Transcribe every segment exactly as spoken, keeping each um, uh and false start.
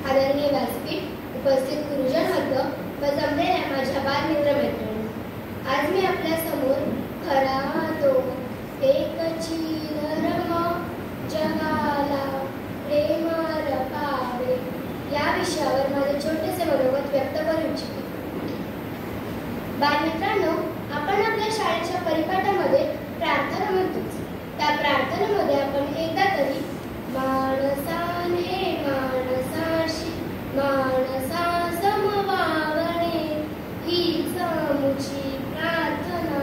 आदरणीय व्यासपीठ, उपस्थित गुरुजन वर्ग व जमलेल्या माझ्या बालमित्र मैत्रिणी, आज मी आपल्या समोर खरा तो एकची धर्म जगाला प्रेम रपावे या विषयावर माझे छोटेसे मनोगत व्यक्त करू इच्छिते. बालमित्रांनो, आपण आपल्या शाळेच्या परिपाठामध्ये प्रार्थना म्हणतोच. त्या प्रार्थनेमध्ये आपण एकदा तरी माणसाने माणसाशी माणसा समवावणे हीच मुची प्रार्थना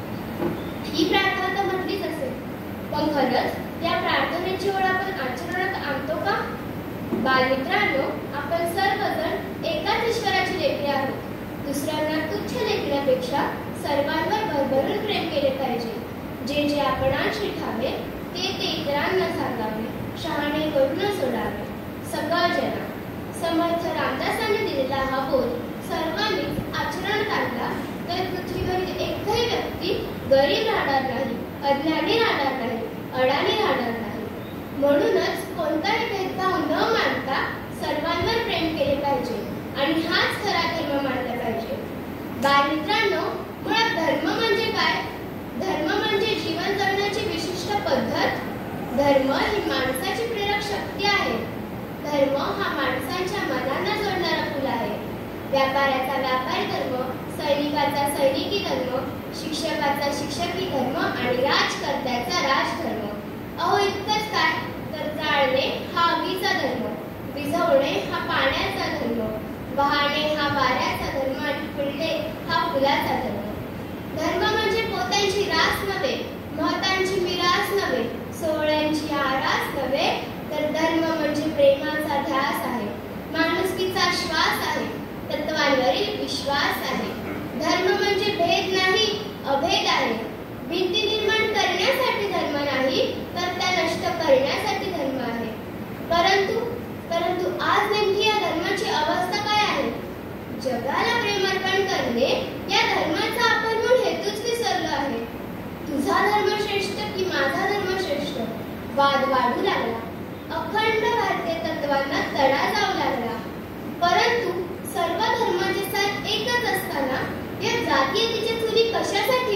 ही प्रार्थना तर म्हटलीच असेल, पण खरंच या प्रार्थनेची ओढ आपण आचरणात आणतो का? बालमित्रांनो, आपण सर्वजण एकाच ईश्वराची लेकरे आहोत. दुसऱ्यांना तुच्छ लेखण्यापेक्षा सर्वांवर भरभरून प्रेम केले पाहिजे. जे जे आपणाशी ठावे ते ते इतरांना सांगावे, शहाणे करून सोडावे. सकळ जना समर्थ रामदासांनी दिलेला हा बोध सर्वांनीच आचरणात आणला तर पृथ्वीवरील एकही व्यक्ती गरीब राहणार नाही, अज्ञानी राहणार नाही, अडाणी राहणार नाही. म्हणूनच कोणताही भेदभाव न मानता सर्वांवर प्रेम केले पाहिजे आणि हाच खरा धर्म मानला पाहिजे. बालमित्रांनो, मुळात धर्म म्हणजे काय? धर्म म्हणजे जीवन जगण्याची विशिष्ट पद्धत. धर्म ही माणसाची प्रेरक शक्ती आहे. धर्म हा माणसांच्या मनांना जोडणारा पूल आहे. व्यापाऱ्याचा व्यापारी धर्म, सैनिकाचा सैनिकी धर्म, शिक्षकाचा शिक्षकी धर्म आणि राजकर्त्याचा राजधर्म. अहो, इतकंच काय तर जाळणे हा अग्नीचा धर्म, विझवणे हा पाण्याचा धर्म, वाहणे हा वाऱ्याचा धर्म आणि फुलणे हा फुलाचा धर्म. धर्म म्हणजे पोत्यांची रास नव्हे, महतांची मिरास नव्हे, सोहळ्यांची आरास नव्हे, तर धर्म म्हणजे प्रेमाचा ध्यास आहे, माणुसकीचा श्वास आहे, तत्वांवरील विश्वास आहे. धर्म म्हणजे भेद नाही, अभेद आहे. भिंती निर्माण करण्यासाठी धर्म नाही, तर त्या नष्ट करण्यासाठी धर्म आहे. परंतु परंतु आज नेमकी या धर्माची अवस्था काय आहे? जगाला प्रेम अर्पण करणे या धर्माचा आपण मूळ हेतूच विसरलो आहे. तुझा धर्म श्रेष्ठ की माझा धर्म श्रेष्ठ वाद वाढू लागला. अखंड भारतीय तत्वांना तडा जाऊ लागला. परंतु सर्व धर्माचे साथ एकच असताना या जातीयतेच्या चुली कशासाठी?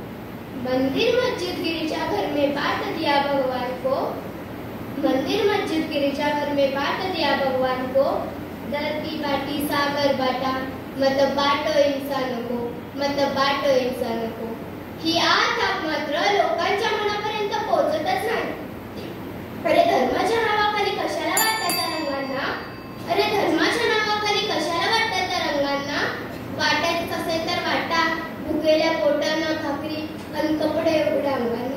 मंदिर मस्जिद गिरिजा घर में बांट दिया भगवान को, मंदिर मस्जिद गिरिजा घर में बांट दिया भगवान को, धरती बाटी सागर बाटा, मत बाटो इंसान को, मत बाटो इंसान को. ही आत मात्र लोकांच्या मनापर्यंत पोहोचतच नाही. अरे धर्माच्या नावाखाली कशाला वाटतात त्या रंगांना? अरे धर्माच्या नावाखाली कशाला वाटतात त्या रंगांना? वाटायचं असेल तर वाटा, भुकेल्या पोटांना भाकरी आणि कपडे उघड्या अंगांना.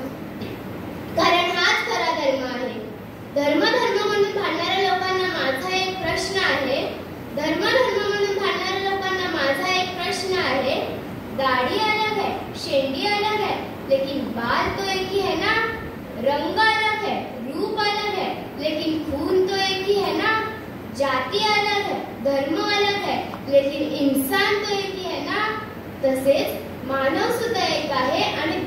कारण हाच खरा धर्म आहे. धर्म धर्म म्हणून भांडणाऱ्या लोकांना माझा एक प्रश्न आहे. धर्म धर्म म्हणून भांडणाऱ्या लोकांना माझा एक प्रश्न आहे. दाढ़ी अलग है, शेंडी अलग है, लेकिन बाल तो एक ही है ना. रंग अलग है, रूप अलग है, लेकिन खून तो एक ही है ना. जाति अलग है, धर्म अलग है, लेकिन इंसान तो एक ही है ना. तसेच मानव सुद्धा एक आहे आणि